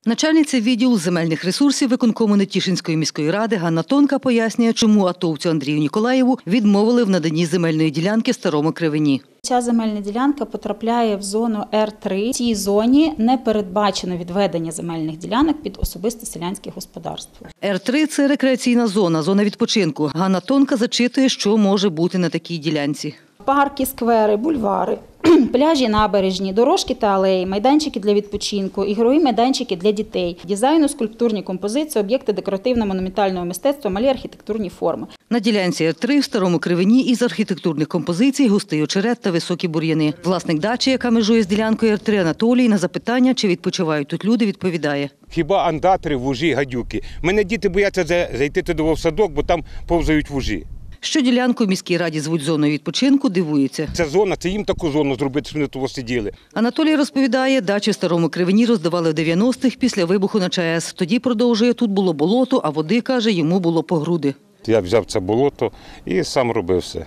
Начальниця відділу земельних ресурсів виконкому Нетішинської міської ради Ганна Тонка пояснює, чому атовцю Андрію Ніколаєву відмовили в наданні земельної ділянки в Старому Кривені. Ця земельна ділянка потрапляє в зону Р3. В цій зоні не передбачено відведення земельних ділянок під особисте селянське господарство. Р3 – це рекреаційна зона, зона відпочинку. Ганна Тонка зачитує, що може бути на такій ділянці. Парки, сквери, бульвари, пляжі, набережні, дорожки та алеї, майданчики для відпочинку, ігрові майданчики для дітей, дизайну, скульптурні композиції, об'єкти декоративно-монументального мистецтва, малі архітектурні форми. На ділянці Р3 в Старому Кривені із архітектурних композицій густий очерет та високі бур'яни. Власник дачі, яка межує з ділянкою Р3, Анатолій, на запитання, чи відпочивають тут люди, відповідає. Хіба андатри, вужі, гадюки. Мене діти бояться зайти туди в садок, бо там повзають вужі. Що ділянку в міській раді звуть зоною відпочинку, дивується. Це зона, це їм таку зону зробити, щоб вони того сиділи. Анатолій розповідає, дачі в Старому Кривені роздавали в 90-х після вибуху на ЧАЕС. Тоді, продовжує, тут було болото, а води, каже, йому було по груди. Я взяв це болото і сам робив все.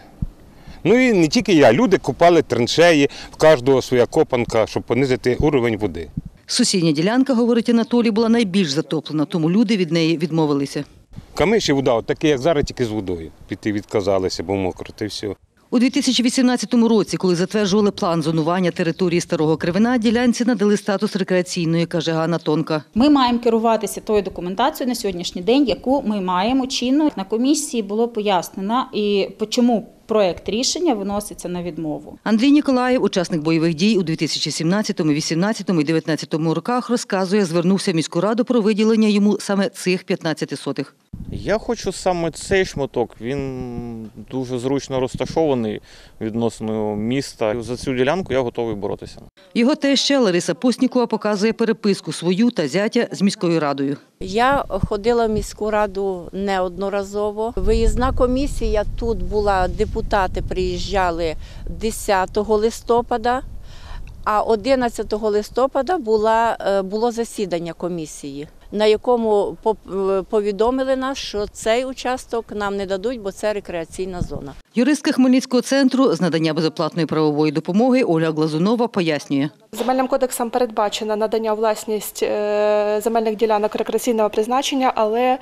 Ну і не тільки я, люди копали траншеї, в кожного своя копанка, щоб понизити уровень води. Сусідня ділянка, говорить Анатолій, була найбільш затоплена, тому люди від неї відмовилися. Камиші вода, от такі, як зараз, тільки з водою. Піти відказалися, бо мокро, та й все. У 2018 році, коли затверджували план зонування території Старого Кривена, ділянці надали статус рекреаційної, каже Ганна Тонка. Ми маємо керуватися тою документацією на сьогоднішній день, яку ми маємо чинну. На комісії було пояснено, і чому проект рішення виноситься на відмову. Андрій Ніколаєв, учасник бойових дій у 2017, 2018 і 2019 роках, розказує, звернувся в міську раду про виділення йому саме цих 15 сотих. Я хочу саме цей шматок, він дуже зручно розташований відносно міста. За цю ділянку я готовий боротися. Його теща Лариса Постнікова показує переписку свою та зятя з міською радою. Я ходила в міську раду неодноразово. Виїзна комісія тут була, депутати приїжджали 10 листопада, а 11 листопада було засідання комісії, на якому повідомили нас, що цей участок нам не дадуть, бо це рекреаційна зона. Юристка Хмельницького центру з надання безоплатної правової допомоги Ольга Глазунова пояснює. Земельним кодексом передбачено надання у власність земельних ділянок рекреаційного призначення, але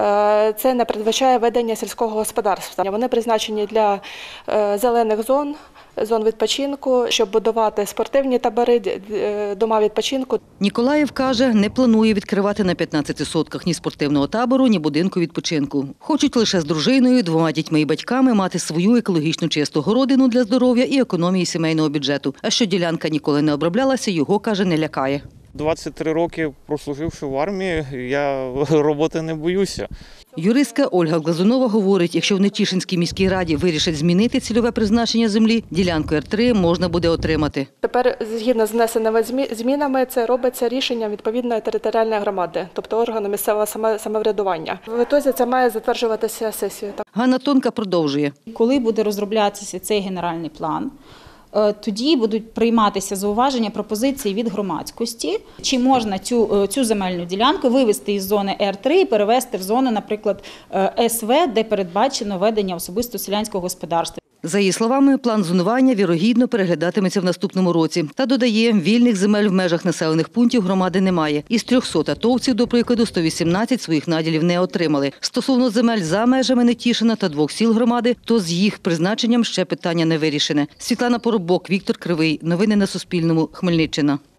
це не передбачає ведення сільського господарства. Вони призначені для зелених зон, зон відпочинку, щоб будувати спортивні табори, дома відпочинку. Ніколаєв каже, не планує відкривати на 15 сотках ні спортивного табору, ні будинку відпочинку. Хочуть лише з дружиною, 2 дітьми і батьками мати свою екологічно чисту городину для здоров'я і економії сімейного бюджету. А що ділянка ніколи не оброблялася, його, каже, не лякає. 23 роки прослуживши в армії, я роботи не боюся. Юристка Ольга Глазунова говорить, якщо в Нетішинській міській раді вирішать змінити цільове призначення землі, ділянку Р3 можна буде отримати. Тепер, згідно з внесеними змінами, це робиться рішенням відповідної територіальної громади, тобто органу місцевого самоврядування. В ітозі це має затверджуватися сесією. Ганна Тонка продовжує. Коли буде розроблятися цей генеральний план, тоді будуть прийматися зауваження, пропозиції від громадськості, чи можна цю земельну ділянку вивести із зони Р3 і перевести в зону, наприклад, СВ, де передбачено ведення особисто селянського господарства. За її словами, план зонування вірогідно переглядатиметься в наступному році. Та додає, вільних земель в межах населених пунктів громади немає. Із 300 атовців, до прикладу, 118 своїх наділів не отримали. Стосовно земель за межами Нетішина та 2 сіл громади, то з їх призначенням ще питання не вирішене. Світлана Поробок, Віктор Кривий. Новини на Суспільному. Хмельниччина.